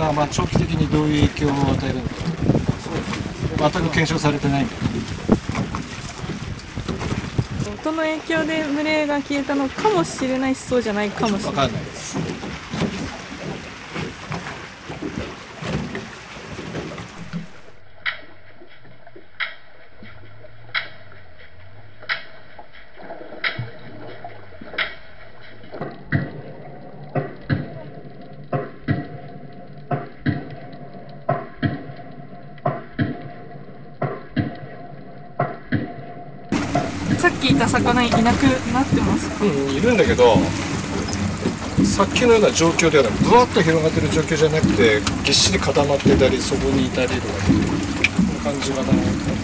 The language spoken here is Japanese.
がまあ長期的にどういう影響を与えるのか全く検証されてないんだよね。 音の影響で群れが消えたのかもしれないし、そうじゃないかもしれない。 分かんないです。 さっきいた魚いなくなってます。 いるんだけど、さっきのような状況ではなく、ぶわっと広がってる状況じゃなくて、ぎっしり固まってたり、そこにいたりとか、こんな感じかな。